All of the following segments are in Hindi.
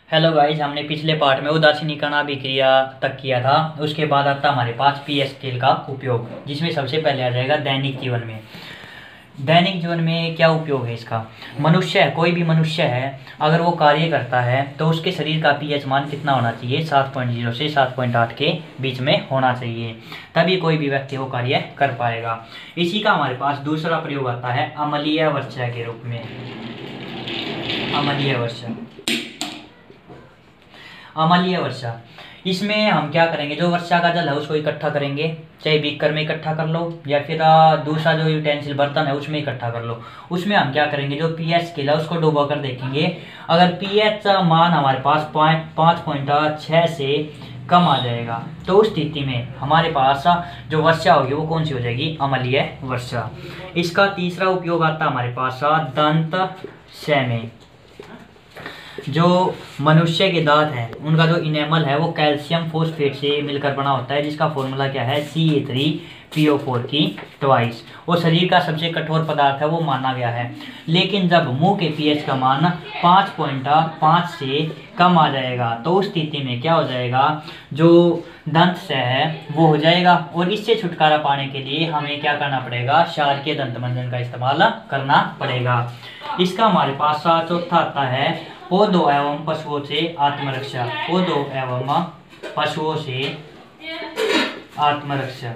हेलो गाइस, हमने पिछले पार्ट में उदासीनी कण अभिक्रिया तक किया था। उसके बाद आता हमारे पास पी स्केल का उपयोग, जिसमें सबसे पहले आ जाएगा दैनिक जीवन में। दैनिक जीवन में क्या उपयोग है इसका? मनुष्य है, कोई भी मनुष्य है, अगर वो कार्य करता है तो उसके शरीर का पीएच मान कितना होना चाहिए? 7.0 से 7.8 के बीच में होना चाहिए, तभी कोई भी व्यक्ति वो कार्य कर पाएगा। इसी का हमारे पास दूसरा प्रयोग आता है अम्लीय वर्षा के रूप में। अम्लीय वर्षा, अम्लीय वर्षा, इसमें हम क्या करेंगे? जो वर्षा का जल है उसको इकट्ठा करेंगे, चाहे बीकर में इकट्ठा कर लो या फिर दूसरा जो यूटेंसिल बर्तन है उसमें इकट्ठा कर लो। उसमें हम क्या करेंगे? जो पीएच स्केल है उसको डुबो कर देखेंगे। अगर पीएच मान हमारे पास 5.6 से कम आ जाएगा तो उस स्थिति में हमारे पास जो वर्षा होगी वो कौन सी हो जाएगी? अम्लीय वर्षा। इसका तीसरा उपयोग आता है हमारे पास दंत क्षय में। जो मनुष्य के दांत हैं उनका जो इनेमल है वो कैल्शियम फोस्फेट से मिलकर बना होता है, जिसका फॉर्मूला क्या है? CA3PO4 की ट्वाइस। और शरीर का सबसे कठोर पदार्थ है वो माना गया है। लेकिन जब मुंह के पीएच का मान 5.5 से कम आ जाएगा तो उस स्थिति में क्या हो जाएगा? जो दंत क्षय है वो हो जाएगा। और इससे छुटकारा पाने के लिए हमें क्या करना पड़ेगा? क्षारकीय दंत मंजन का इस्तेमाल करना पड़ेगा। इसका हमारे पास चौथा आता है पौधों एवं पशुओं से आत्मरक्षा। पौधों एवं पशुओं से आत्मरक्षा।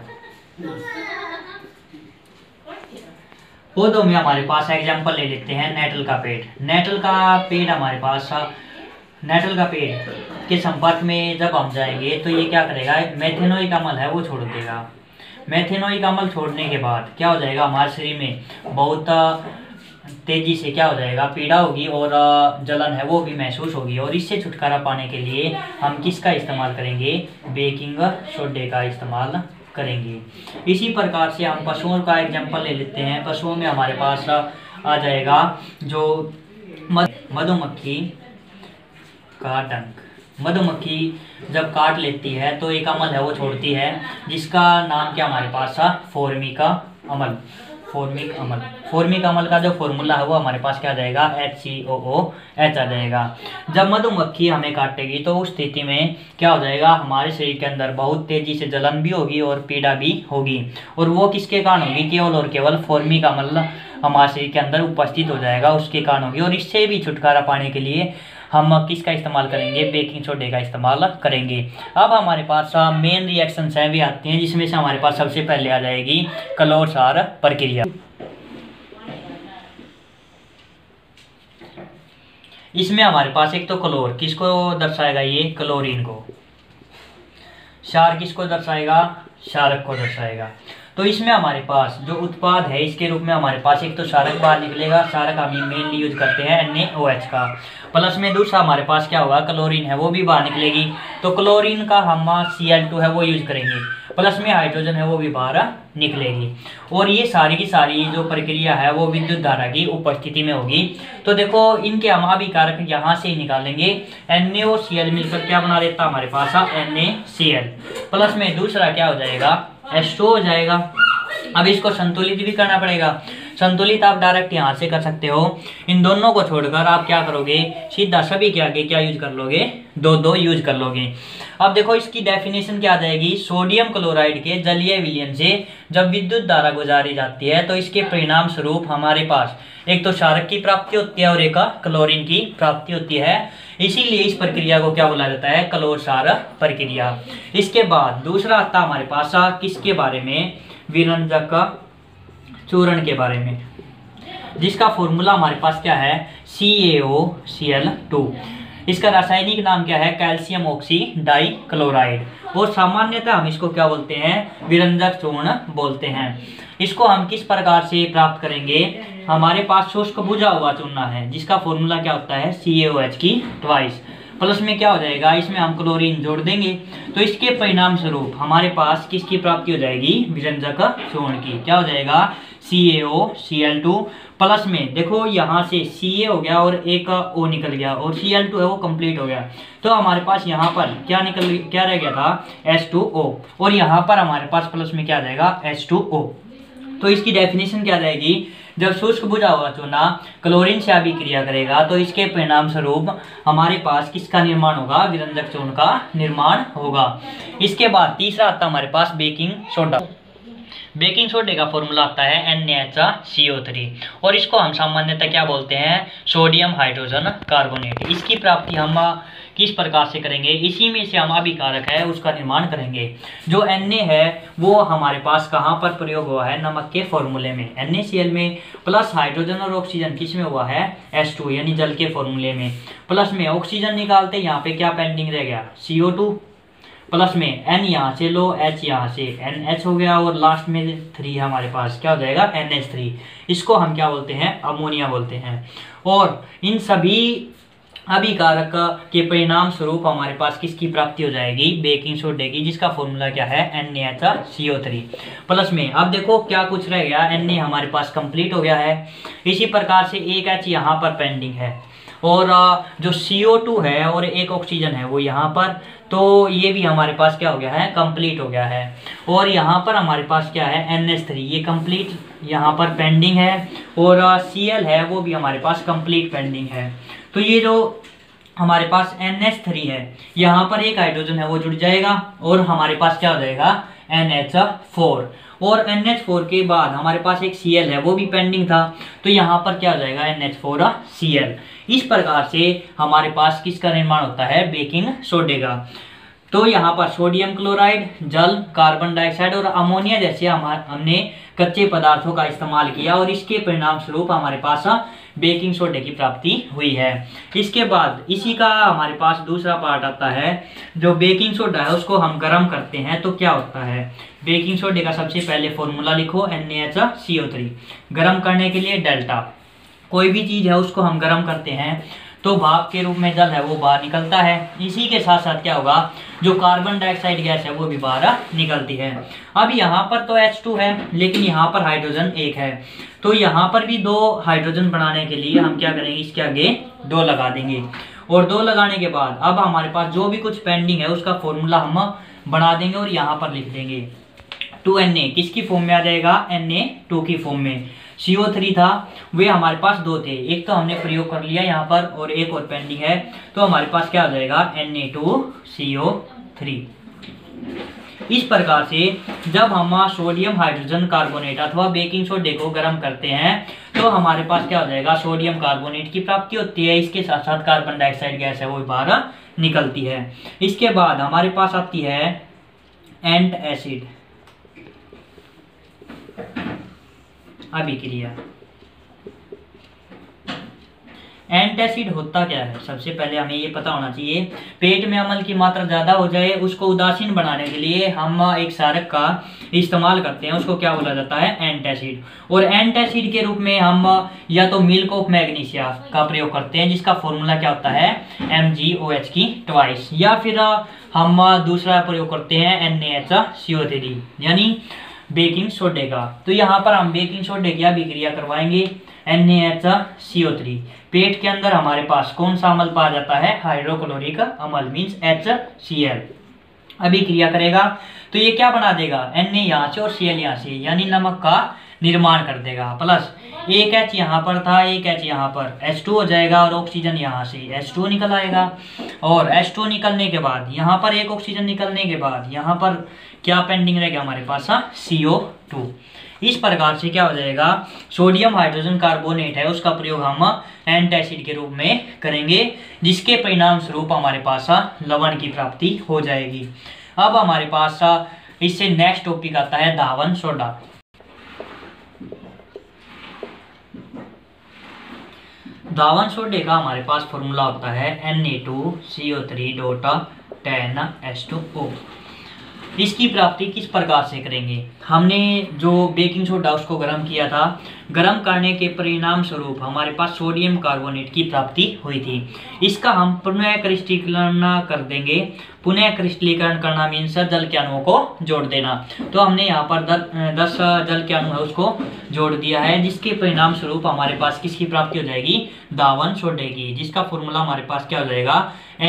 पौधों में हमारे पास एग्जाम्पल ले लेते हैं नेटल का पेड़। नेटल का पेड़ हमारे पास, नेटल का पेड़ के संपर्क में जब हम जाएंगे तो ये क्या करेगा? मेथेनोइक अम्ल है वो छोड़ देगा। मेथेनोइक अम्ल छोड़ने के बाद क्या हो जाएगा? हमारे शरीर में बहुत तेजी से क्या हो जाएगा? पीड़ा होगी और जलन है वो भी महसूस होगी। और इससे छुटकारा पाने के लिए हम किसका इस्तेमाल करेंगे? बेकिंग सोडे का इस्तेमाल करेंगे। इसी प्रकार से हम पशुओं का एग्जांपल ले लेते हैं। पशुओं में हमारे पास आ जाएगा जो मधुमक्खी का डंक। मधुमक्खी जब काट लेती है तो एक अम्ल है वो छोड़ती है, जिसका नाम क्या हमारे पास? फॉर्मिक अम्ल। फॉर्मिक अम्ल। फॉर्मिक अम्ल का जो फॉर्मूला है वो हमारे पास क्या आ जाएगा? HCOOH आ जाएगा। जब मधुमक्खी हमें काटेगी तो उस स्थिति में क्या हो जाएगा? हमारे शरीर के अंदर बहुत तेजी से जलन भी होगी और पीड़ा भी होगी। और वो किसके कारण होगी? केवल और केवल फॉर्मिक अम्ल हमारे शरीर के अंदर उपस्थित हो जाएगा, उसके कारण होगी। और इससे भी छुटकारा पाने के लिए हम किसका इस्तेमाल करेंगे? बेकिंग सोडे का इस्तेमाल करेंगे। अब हमारे पास मेन रिएक्शंस हैं भी आती हैं, जिसमें से हमारे पास सबसे पहले आ जाएगी क्लोर क्षार प्रक्रिया। इसमें हमारे पास एक तो क्लोर किसको दर्शाएगा? ये क्लोरीन को। क्षार किसको दर्शाएगा? क्षारक को दर्शाएगा। तो इसमें हमारे पास जो उत्पाद है इसके रूप में हमारे पास एक तो क्षारक बाहर निकलेगा। क्षारक हम मेनली यूज करते हैं NaOH का। प्लस में दूसरा हमारे पास क्या होगा? क्लोरीन है वो भी बाहर निकलेगी। तो क्लोरीन का हम Cl2 है वो यूज करेंगे। प्लस में हाइड्रोजन है वो भी बाहर निकलेगी। और ये सारी की सारी जो प्रक्रिया है वो विद्युत धारा की उपस्थिति में होगी। तो देखो इनके हम अभिकारक यहाँ से ही निकालेंगे। NaOCl मिलकर क्या बना देता हमारे पास? NaCl। प्लस में दूसरा क्या हो जाएगा? H2 हो जाएगा। अब इसको संतुलित भी करना पड़ेगा। संतुलित आप डायरेक्ट यहाँ से कर सकते हो। इन दोनों को छोड़कर आप क्या करोगे? सीधा सभी के आगे क्या यूज कर लोगे? 2 यूज कर लोगे। अब देखो इसकी डेफिनेशन क्या आ जाएगी? सोडियम क्लोराइड के जलीय विलयन से जब विद्युत धारा गुजारी जाती है तो इसके परिणाम स्वरूप हमारे पास एक तो क्षारक की प्राप्ति होती है और एक क्लोरीन की प्राप्ति होती है। इसीलिए इस प्रक्रिया को क्या बोला जाता है? क्लोर क्षार प्रक्रिया। इसके बाद दूसरा आता हमारे पास किसके बारे में? विरंजक चूर्ण के बारे में, जिसका फॉर्मूला हमारे पास क्या है? CaOCl2। इसका रासायनिक नाम क्या है? कैल्शियम ऑक्सीडाई क्लोराइड। और सामान्यतः हम इसको क्या बोलते हैं? विरंजक चूर्ण बोलते हैं। इसको हम किस प्रकार से प्राप्त करेंगे? हमारे पास शुष्क बुझा हुआ चूना है, जिसका फॉर्मूला क्या होता है? CaOH की ट्वाइस। प्लस में क्या हो जाएगा? इसमें हम क्लोरीन जोड़ देंगे तो इसके परिणाम स्वरूप हमारे पास किसकी प्राप्ति हो जाएगी? विरंजक चूर्ण की। क्या हो जाएगा? CaOCl2। प्लस में देखो यहाँ से Ca हो गया और एक O निकल गया और Cl2 है वो कंप्लीट हो गया। तो हमारे पास यहाँ पर क्या रह गया था? H2O। और यहाँ पर हमारे पास प्लस में क्या आ जाएगा? H2O। तो इसकी डेफिनेशन क्या रहेगी? जब शुष्क बुझा हुआ चूना क्लोरीन से अभिक्रिया करेगा तो इसके परिणाम स्वरूप हमारे पास किसका निर्माण होगा, विरंजक चूर्ण का निर्माण होगा। इसके बाद तीसरा आता है हमारे पास बेकिंग सोडा। बेकिंग सोडे का फॉर्मूला आता है NaCO3 और इसको हम सामान्यतः क्या बोलते हैं, सोडियम हाइड्रोजन कार्बोनेट। इसकी प्राप्ति हम किस प्रकार से करेंगे, इसी में से हम अभिकारक है उसका निर्माण करेंगे। जो Na है वो हमारे पास कहाँ पर प्रयोग हुआ है, नमक के फॉर्मूले में NaCl में, प्लस हाइड्रोजन और ऑक्सीजन किस में हुआ है, H2 यानी जल के फॉर्मूले में। प्लस में ऑक्सीजन निकालते यहाँ पे क्या पेंडिंग रह गया, CO2, प्लस में N यहाँ से लो, H यहाँ से NH हो गया और लास्ट में 3 हमारे पास क्या हो जाएगा, NH3। इसको हम क्या बोलते हैं, अमोनिया बोलते हैं। और इन सभी अभिकारक के परिणाम स्वरूप हमारे पास किसकी प्राप्ति हो जाएगी, बेकिंग सोडे की, जिसका फॉर्मूला क्या है, NaCO3। प्लस में अब देखो क्या कुछ रह गया, Na हमारे पास कंप्लीट हो गया है। इसी प्रकार से एक H यहाँ पर पेंडिंग है और जो CO2 है और एक ऑक्सीजन है वो यहाँ पर, तो ये भी हमारे पास क्या हो गया है, कंप्लीट हो गया है। और यहाँ पर हमारे पास क्या है, NH3, ये कंप्लीट यहाँ पर पेंडिंग है और Cl है वो भी हमारे पास कंप्लीट पेंडिंग है। तो ये जो हमारे पास NH3 है, यहाँ पर एक हाइड्रोजन है वो जुड़ जाएगा और हमारे पास क्या हो जाएगा, NH4। और NH4 के बाद हमारे पास एक Cl है वो भी पेंडिंग था, तो यहाँ पर क्या हो जाएगा, NH4Cl। इस प्रकार से हमारे पास किसका निर्माण होता है, बेकिंग सोडे का। तो यहाँ पर सोडियम क्लोराइड, जल, कार्बन डाइऑक्साइड और अमोनिया जैसे हमने कच्चे पदार्थों का इस्तेमाल किया और इसके परिणाम स्वरूप हमारे पास बेकिंग सोडे की प्राप्ति हुई है। इसके बाद इसी का हमारे पास दूसरा पार्ट आता है, जो बेकिंग सोडा है उसको हम गर्म करते हैं तो क्या होता है। बेकिंग सोडे का सबसे पहले फॉर्मूला लिखो, NaCO3। गर्म करने के लिए डेल्टा, कोई भी चीज है उसको हम गर्म करते हैं तो भाप के रूप में जल है वो बाहर निकलता है। इसी के साथ साथ क्या होगा, जो कार्बन डाइऑक्साइड गैस है वो भी बाहर निकलती है। अब यहाँ पर तो H2 है लेकिन यहाँ पर हाइड्रोजन एक है, तो यहाँ पर भी 2 हाइड्रोजन बनाने के लिए हम क्या करेंगे, इसके आगे 2 लगा देंगे। और 2 लगाने के बाद अब हमारे पास जो भी कुछ पेंडिंग है उसका फॉर्मूला हम बना देंगे और यहाँ पर लिख देंगे 2Na, किसकी फॉर्म में आ जाएगा, Na2 की फॉर्म में। CO3 था, वे हमारे पास 2 थे, एक तो हमने प्रयोग कर लिया यहाँ पर और एक और पेंडिंग है, तो हमारे पास क्या हो जाएगा, Na2CO3। इस प्रकार से जब हम सोडियम हाइड्रोजन कार्बोनेट अथवा बेकिंग सोडे को गर्म करते हैं तो हमारे पास क्या हो जाएगा, सोडियम कार्बोनेट की प्राप्ति होती है। इसके साथ साथ कार्बन डाइऑक्साइड गैस है वो बाहर निकलती है। इसके बाद हमारे पास आती है एंट एसिड अभिक्रिया। एंटासिड होता क्या है, सबसे पहले हमें ये पता होना चाहिए। पेट में अम्ल की मात्रा ज्यादा हो जाए उसको उदासीन बनाने के लिए हम एक क्षारक का इस्तेमाल करते हैं, उसको क्या बोला जाता है, एंटासिड। और एंटासिड के रूप में हम या तो मिल्क ऑफ मैग्नीशिया का प्रयोग करते हैं जिसका फॉर्मूला क्या होता है, MgOH की ट्वाइस, या फिर हम दूसरा प्रयोग करते हैं NaCO3 यानी बेकिंग सोडे का। तो यहाँ पर हम बेकिंग सोडे की अभिक्रिया करवाएंगे NaCO3। पेट के अंदर हमारे पास कौन सा अम्ल पाया जाता है, हाइड्रोक्लोरिक अम्ल मीन्स HCl अभिक्रिया करेगा तो ये क्या बना देगा, Na यहाँ से और Cl यहाँ से, यानी नमक का निर्माण कर देगा। प्लस एक H यहाँ पर था, एक H यहाँ पर, H2 हो जाएगा और ऑक्सीजन यहाँ से H2 निकल आएगा। और H2 निकलने के बाद यहाँ पर एक ऑक्सीजन निकलने के बाद यहाँ पर क्या पेंडिंग रहेगा हमारे पास, CO2। इस प्रकार से क्या हो जाएगा, सोडियम हाइड्रोजन कार्बोनेट है उसका प्रयोग हम एंटासिड के रूप में करेंगे जिसके परिणाम स्वरूप हमारे पास लवण की प्राप्ति हो जाएगी। अब हमारे पास इससे नेक्स्ट टॉपिक आता है धावन सोडा। धावन सोडे का हमारे पास फॉर्मूला होता है Na2CO3.10H2O। इसकी प्राप्ति किस प्रकार से करेंगे, हमने जो बेकिंग सोडा उसको गर्म किया था, गर्म करने के परिणाम स्वरूप हमारे पास सोडियम कार्बोनेट की प्राप्ति हुई थी। इसका हम पुनः क्रिस्टलीकरण कर देंगे। पुनः क्रिस्टलीकरण करना मीन्स जल के अणुओं को जोड़ देना। तो हमने यहाँ पर 10 जल के अणु है उसको जोड़ दिया है जिसके परिणाम स्वरूप हमारे पास किसकी प्राप्ति हो जाएगी, धावन सोडे की, जिसका फॉर्मूला हमारे पास क्या हो जाएगा,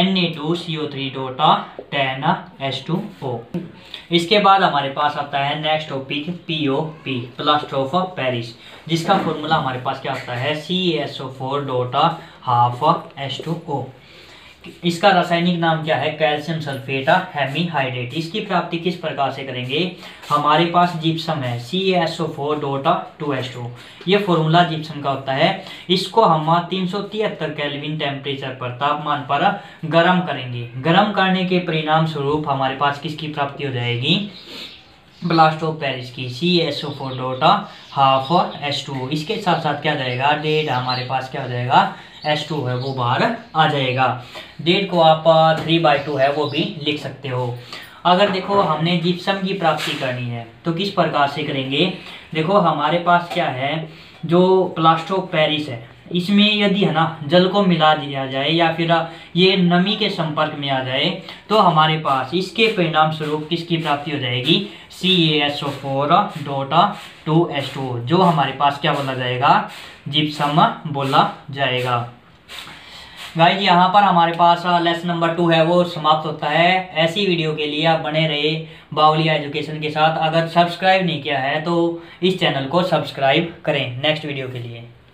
Na2CO3.10H2O। इसके बाद हमारे पास आता है next topic POP, plaster of Paris. जिसका फॉर्मूला हमारे पास क्या होता है CaSO4 डॉट हाफ H2O। इसका रासायनिक नाम क्या है कैल्शियम सल्फेट हेमीहाइड्रेट। इसकी प्राप्ति किस प्रकार से करेंगे, हमारे पास जिप्सम है CaSO4 डॉट 2H2। ये फॉर्मूला जिप्सम का होता है। इसको हम 373 केल्विन टेम्परेचर पर तापमान पर गर्म करेंगे। गर्म करने के परिणाम स्वरूप हमारे पास किसकी प्राप्ति हो जाएगी, प्लास्टर ऑफ पेरिस की CaSO4 डॉट हाफ H2। इसके साथ साथ क्या जाएगा, डेट हमारे पास क्या हो जाएगा H2 है वो बाहर आ जाएगा। डेट को आप 3/2 है वो भी लिख सकते हो। अगर देखो हमने जिप्सम की प्राप्ति करनी है तो किस प्रकार से करेंगे, देखो हमारे पास क्या है, जो प्लास्टर ऑफ पेरिस है इसमें यदि है ना जल को मिला दिया जाए या फिर ये नमी के संपर्क में आ जाए तो हमारे पास इसके परिणाम स्वरूप किसकी प्राप्ति हो जाएगी CaSO4 डॉट 2H2, जो हमारे पास क्या बोला जाएगा, जिप्सम बोला जाएगा। गाइज यहाँ पर हमारे पास लेसन नंबर 2 है वो समाप्त होता है। ऐसी वीडियो के लिए आप बने रहे बावलिया एजुकेशन के साथ। अगर सब्सक्राइब नहीं किया है तो इस चैनल को सब्सक्राइब करें नेक्स्ट वीडियो के लिए।